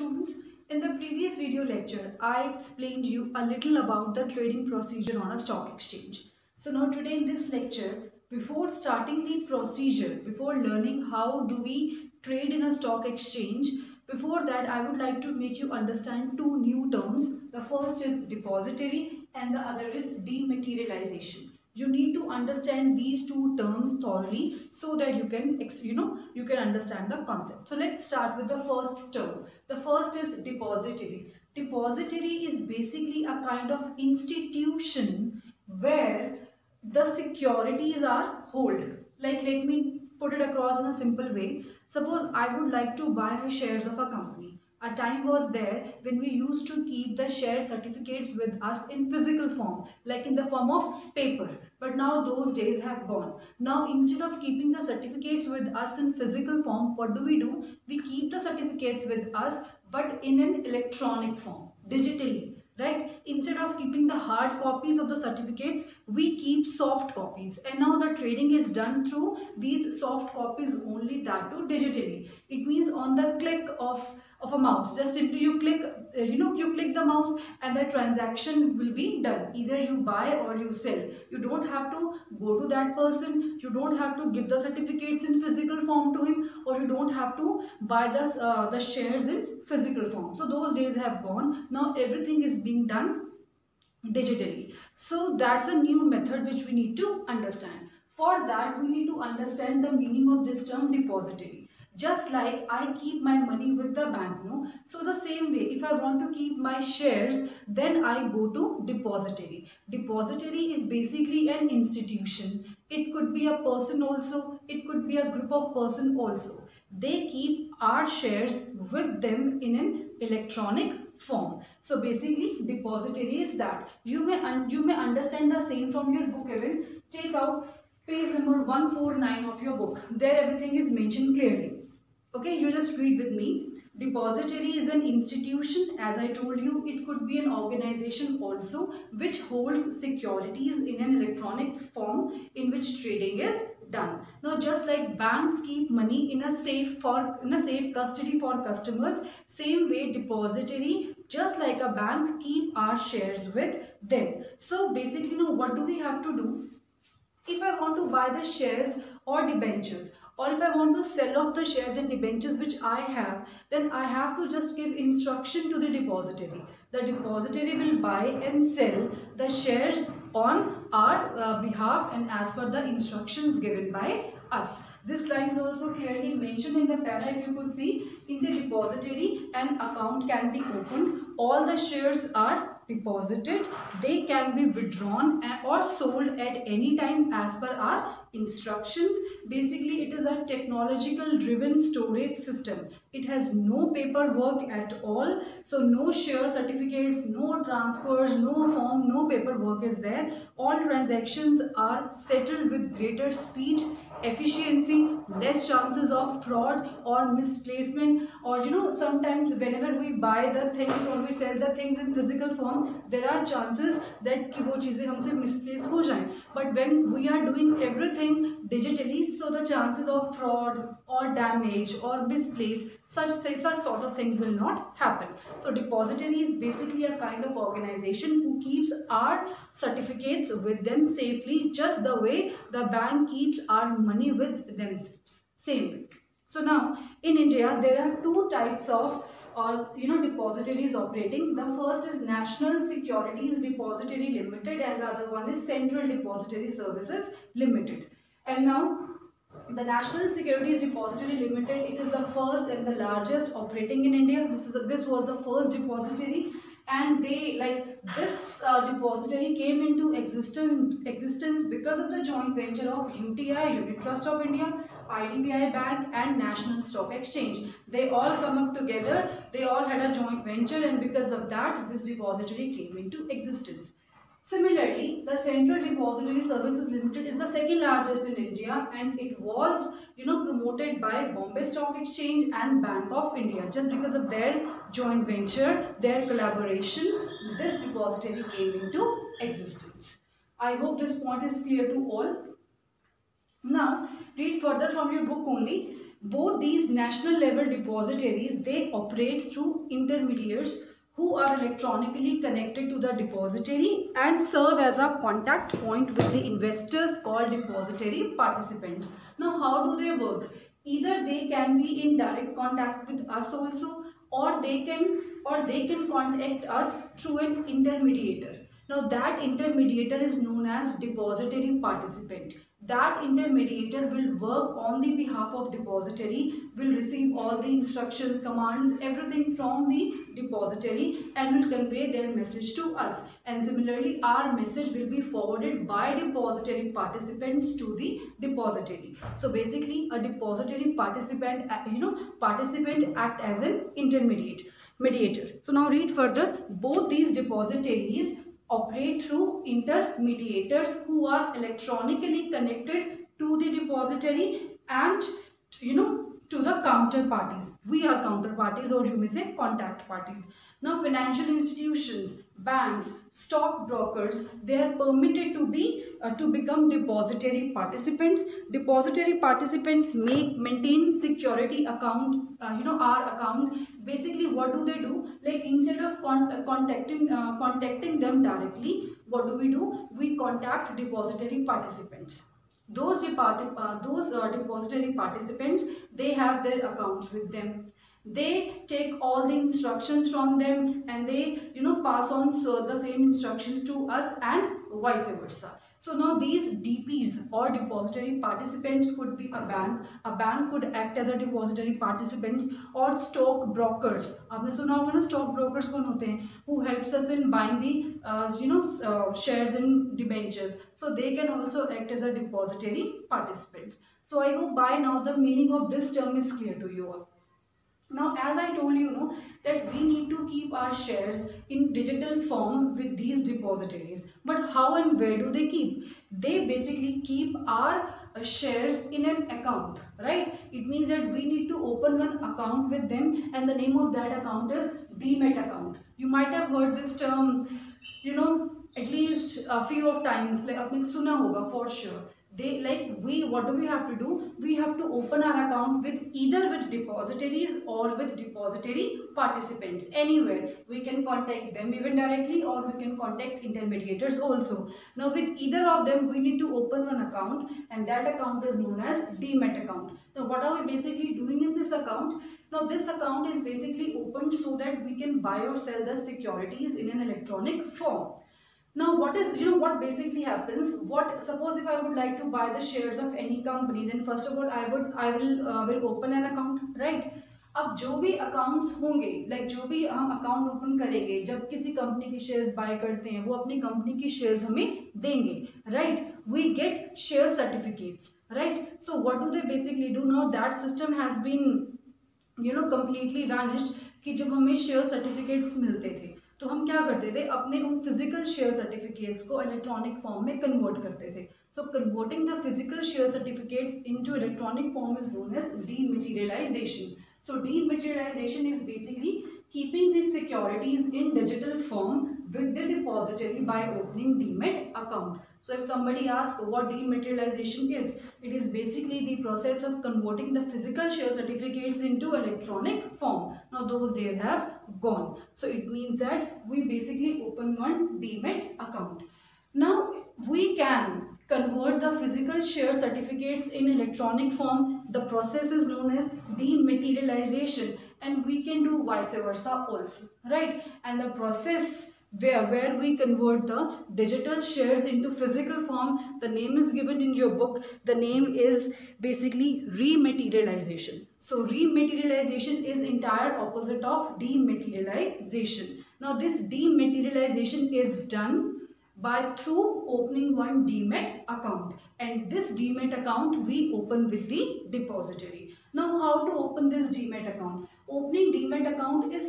students. In the previous video lecture, I explained you a little about the trading procedure on a stock exchange. So now today in this lecture, before starting the procedure, before learning how do we trade in a stock exchange, before that I would like to make you understand two new terms. The first is depository and the other is dematerialization. You need to understand these two terms thoroughly so that you can understand the concept. So let's start with the first term. The first is depository. Depository is basically a kind of institution where the securities are held. Like, let me put it across in a simple way. Suppose I would like to buy shares of a company. A time was there when we used to keep the share certificates with us in physical form, like in the form of paper. But now those days have gone. Now instead of keeping the certificates with us in physical form, what do? We keep the certificates with us but in an electronic form, digitally. Right? Instead of keeping the hard copies of the certificates, we keep soft copies, and now the trading is done through these soft copies only, that too digitally. It means on the click of a mouse, just simply you click you click the mouse and the transaction will be done. Either you buy or you sell. You don't have to go to that person, you don't have to give the certificates in physical form to him, or you don't have to buy the shares in physical form. So those days have gone. Now everything is being done digitally. So that's a new method which we need to understand. For that we need to understand the meaning of this term depository. Just like I keep my money with the bank, no? So the same way, if I want to keep my shares, then I go to depository. Depository is basically an institution. It could be a person also, it could be a group of person also. They keep our shares with them in an electronic form. So basically depository is that. You may understand the same from your book even. Take out page number 149 of your book. There everything is mentioned clearly. Okay, you just read with me. Depository is an institution, as I told you. It could be an organization also which holds securities in an electronic form in which trading is done. Now just like banks keep money in a safe custody for customers, same way depository, just like a bank, keep our shares with them. So basically now what do we have to do? If I want to buy the shares or debentures, or if I want to sell off the shares and debentures which I have, then I have to just give instruction to the depository. The depository will buy and sell the shares on our behalf and as per the instructions given by us. This line is also clearly mentioned in the para. If you could see, in the depository an account can be opened. All the shares are deposited. They can be withdrawn or sold at any time as per our instructions. Basically, it is a technological driven storage system. It has no paperwork at all. So no share certificates, no transfers, no form, no paperwork is there. All transactions are settled with greater speed, efficiency, less chances of fraud or misplacement. Or sometimes whenever we buy the things or we sell the things in physical form, there are chances that ki wo cheeze humse misplace ho jaye. But when we are doing everything digitally, so the chances of fraud or damage or misplace, such sort of things will not happen. So depository is basically a kind of organization who keeps our certificates with them safely, just the way the bank keeps our money with themselves. Same way. So now in India there are two types of depositories operating. The first is National Securities Depository Limited and the other one is Central Depository Services Limited. And now the National Securities Depository Limited, it is the first and the largest operating in India. This was the first depository, and this depository came into existence because of the joint venture of UTI, Unit Trust of India, IDBI Bank and National Stock Exchange. They all come up together, they all had a joint venture, and because of that this depository came into existence. Similarly, the Central Depository Services Limited is the second largest in India, and it was promoted by Bombay Stock Exchange and Bank of India. Just because of their joint venture, their collaboration, this depository came into existence. I hope this point is clear to all. Now, read further from your book only. both these national level depositories, they operate through intermediaries who are electronically connected to the depository and serve as a contact point with the investors called depository participants. Now, how do they work? Either they can be in direct contact with us also, or they can contact us through an intermediator. Now that intermediator is known as depository participant. That intermediator will work on the behalf of depository, will receive all the instructions, commands, everything from the depository and will convey their message to us. And similarly, our message will be forwarded by depository participants to the depository. So basically, a depository participant, participant act as an mediator. So now read further. Both these depositories operate through intermediators who are electronically connected to the depository and to the counterparties. We are counterparties, or you may say contact parties. Now financial institutions, banks, stock brokers, they are permitted to become depository participants. Depository participants maintain security account, our account. Basically, what do they do? Like, instead of contacting them directly, what do? We contact depository participants. Those depository participants, they have their accounts with them. They take all the instructions from them and they pass on the same instructions to us and vice versa. So now these DPs or depository participants could be a bank. A bank could act as a depository participants, or stock brokers. आपने सुना होगा ना, stock brokers कौन होते हैं? Who helps us in buying the shares in debentures. So they can also act as a depository participants. So I hope by now the meaning of this term is clear to you all. Now, as I told you, that we need to keep our shares in digital form with these depositories. But how and where do they keep? They basically keep our shares in an account, right? It means that we need to open one account with them, and the name of that account is Demat account. You might have heard this term, at least a few of times, like आपने सुना होगा for sure. What do we have to do? We have to open our account with either with depositories or with depository participants. Anywhere we can contact them even directly, or we can contact intermediators also. Now with either of them we need to open one account, and that account is known as Demat account. Now what are we basically doing in this account? Now this account is basically opened so that we can buy or sell the securities in an electronic form. Now what basically happens? Suppose if I would like to buy the shares of any company, then first of all I will open an account, right? अब जो भी accounts होंगे, जो भी हम account open करेंगे, जब किसी कंपनी की शेयर्स बाय करते हैं, वो अपनी कंपनी की शेयर्स हमें देंगे, right? We get share certificates, right? So what do they basically do? Now that system has been completely vanished कि जब हमें शेयर सर्टिफिकेट्स मिलते थे तो हम क्या करते थे? अपने उन फिजिकल शेयर सर्टिफिकेट्स को इलेक्ट्रॉनिक फॉर्म में कन्वर्ट करते थे. So converting the physical share certificates into electronic form is known as dematerialization. So dematerialization is basically keeping the securities in digital form with the depository by opening Demat account. So if somebody asks what dematerialization is, it is basically the process of converting the physical share certificates into electronic form. Now those days have gone. So it means that we basically open one Demat account. Now we can convert the physical share certificates in electronic form. The process is known as dematerialization, and we can do vice versa also, right? And the process where we convert the digital shares into physical form, the name is given in your book. The name is basically rematerialization. So rematerialization is entire opposite of dematerialization. Now this dematerialization is done through opening one Demat account, and this Demat account we open with the depository. Now how to open this Demat account? Opening Demat account is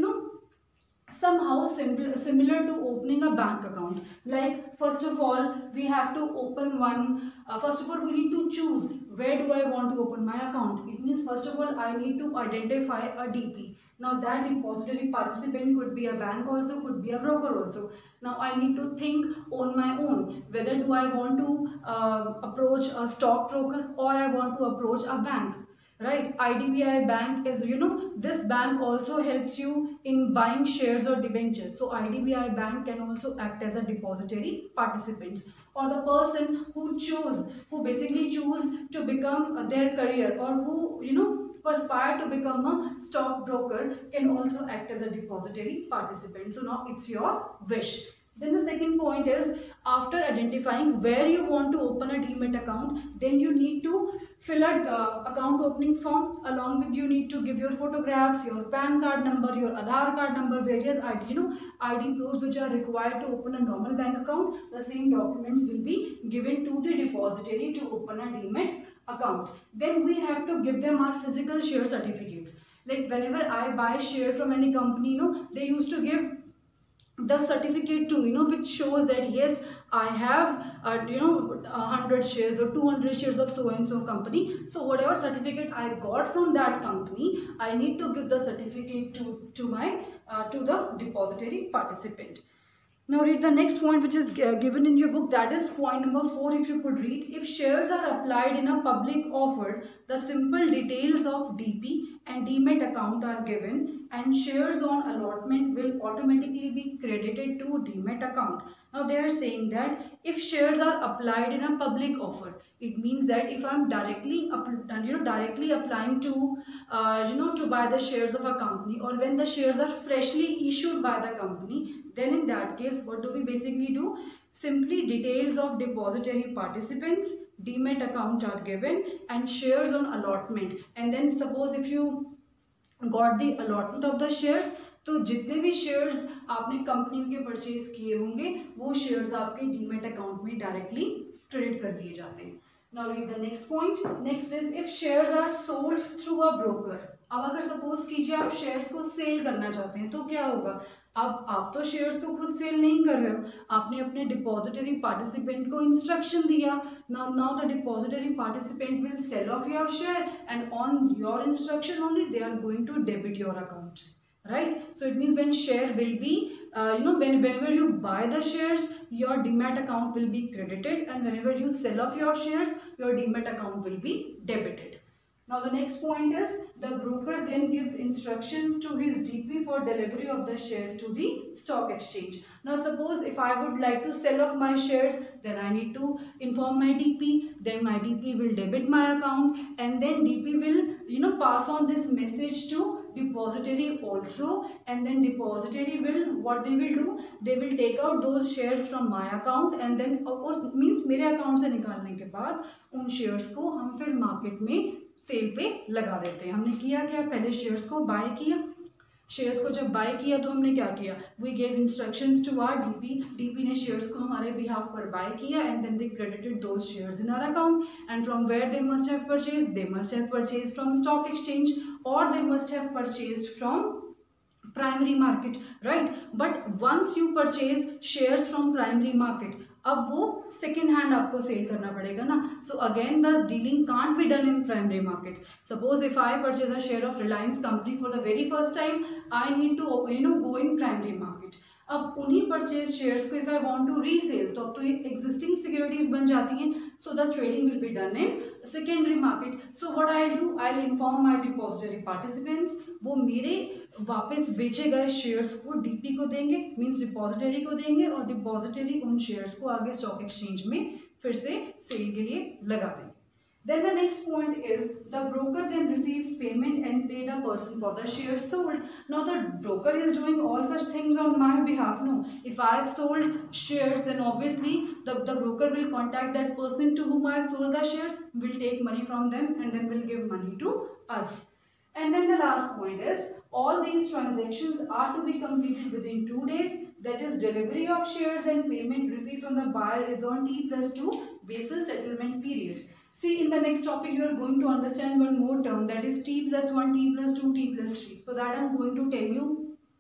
somehow similar to opening a bank account. Like, first of all we have to open one, first of all we need to choose where do I want to open my account. It means first of all I need to identify a DP. Now that depository participant could be a bank also, could be a broker also. Now I need to think on my own whether do I want to approach a stock broker or I want to approach a bank. right? IDBI Bank is, this bank also helps you in buying shares or debentures. So IDBI Bank can also act as a depository participants, or the person who basically choose to become their career, or who, aspire to become a stockbroker, can also act as a depository participant. So now it's your wish. Then the second point is, after identifying where you want to open a demat account, then you need to fill a account opening form. Along with, you need to give your photographs, your PAN card number, your Aadhaar card number, various ID proofs which are required to open a normal bank account. The same documents will be given to the depository to open a demat account. Then we have to give them our physical share certificates. Like whenever I buy share from any company, they used to give the certificate to me, which shows that yes, I have 100 shares or 200 shares of so and so company. So whatever certificate I got from that company, I need to give the certificate to my to the depository participant. Now read the next point, which is given in your book, that is point number 4. If you could read: if shares are applied in a public offer, the simple details of DP and demat account are given, and shares on allotment will automatically be credited to demat account. Now they are saying that if shares are applied in a public offer, it means that if I'm directly applying to to buy the shares of a company, or when the shares are freshly issued by the company, then in that case, what do we basically do? Simply details of depository participants, demat account are given, and shares on allotment. And then suppose if you got the allotment of the shares, तो जितने भी shares आपने company के purchase किए होंगे, वो shares आपके demat account में डायरेक्टली क्रेडिट कर दिए जाते हैं. Now read the next point. Next is, if shares are sold through a broker. अब अगर सपोज कीजिए आप शेयर्स को सेल करना चाहते हैं, तो क्या होगा? अब आप तो शेयर्स को खुद सेल नहीं कर रहे हो, आपने अपने डिपॉजिटरी पार्टिसिपेंट को इंस्ट्रक्शन दिया. Now the depository participant will sell off your share, and on your instruction only they are going to debit your accounts. Right? So it means when share will be, whenever you buy the shares, your demat account will be credited, and whenever you sell off your shares, your demat account will be debited. Now the next point is, the broker then gives instructions to his DP for delivery of the shares to the stock exchange. Now suppose if I would like to sell off my shares, then I need to inform my DP, then my DP will debit my account, and then DP will pass on this message to depository also, and then depository will, what they will do, they will take out those shares from my account, and then of course means मेरे account से निकालने के बाद उन shares को हम फिर market में सेल पे लगा देते हैं. हमने किया क्या? पहले शेयर्स को बाय किया. शेयर्स को जब बाय किया तो हमने क्या किया? We gave instructions to our DP. DP ने शेयर्स को हमारे बिहाफ पर बाय किया, and then they credited those shares in our account, and from where they must have purchased? They must have purchased from stock exchange, और they must have purchased from primary market, right? But once you purchase shares from primary market, अब वो second hand आपको cell करना पड़ेगा ना. So again the dealing can't be done in primary market. Suppose if I purchase a share of Reliance company for the very first time, I need to go in primary market. अब उन्हीं purchase shares को if I want to resell, तो अब तो ये existing securities बन जाती हैं. So the trading will be done in secondary market. So what I do, I will inform my depository participants. वो मेरे वापस बेचे गए शेयर्स को डीपी को देंगे, मींस डिपॉजिटरी को देंगे, और डिपॉजिटरी उन शेयर्स को आगे स्टॉक एक्सचेंज में फिर से सेल के लिए लगा देंगे. Then the next point is, the broker then receives payment and pay the person for the shares sold. Now the broker is doing all such things on my behalf. No, if I have sold shares, then obviously the broker will contact that person to whom I have sold the shares, will take money from them, and then will give money to us. And then the last point is, all these transactions are to be completed within 2 days. That is, delivery of shares and payment received from the buyer is on T+2 basis settlement period. See, in the next topic you are going to understand one more term, that is T+1, T+2, T+3. So that I am going to tell you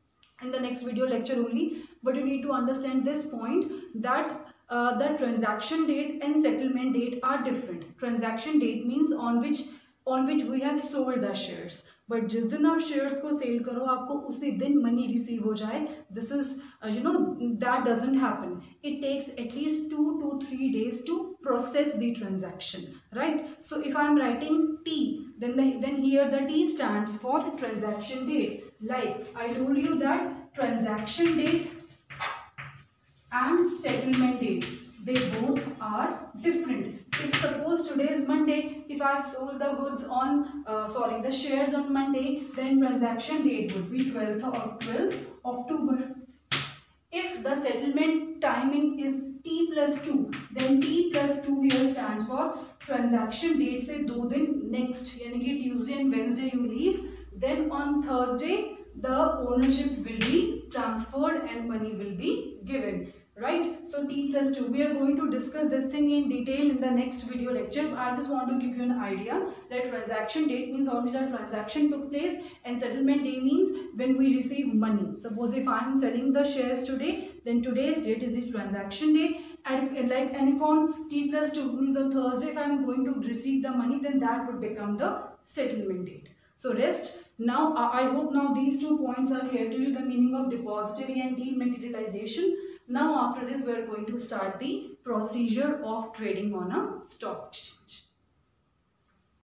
in the next video lecture only. But you need to understand this point, that the transaction date and settlement date are different. Transaction date means on which we have sold the shares, but जिस दिन आप shares को cell करो आपको उसी दिन money receive हो जाए, this is that doesn't happen. It takes at least 2 to 3 days to process the transaction, right? So if I am writing T, then here the T stands for transaction date. Like I told you that transaction date and settlement date, they both are different. If suppose today is Monday, if I have sold the goods on the shares on Monday, then transaction date would be 12th October. If the settlement timing is T plus 2, then T plus 2 here stands for transaction date से 2 दिन next, यानी कि Tuesday and Wednesday you leave, then on Thursday the ownership will be transferred and money will be given, right? So T plus 2, we are going to discuss this thing in detail in the next video lecture. I just want to give you an idea that transaction date means on which the transaction took place, and settlement day means when we receive money. Suppose if I am selling the shares today, then today's date is the transaction day, and if on T plus 2 means on Thursday if I am going to receive the money, then that would become the settlement date. So rest. Now I hope now these 2 points are clear to you, the meaning of depository and dematerialization. Now after this we are going to start the procedure of trading on a stock exchange.